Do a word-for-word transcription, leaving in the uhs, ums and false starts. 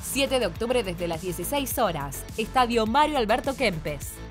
siete de octubre desde las dieciséis horas. Estadio Mario Alberto Kempes.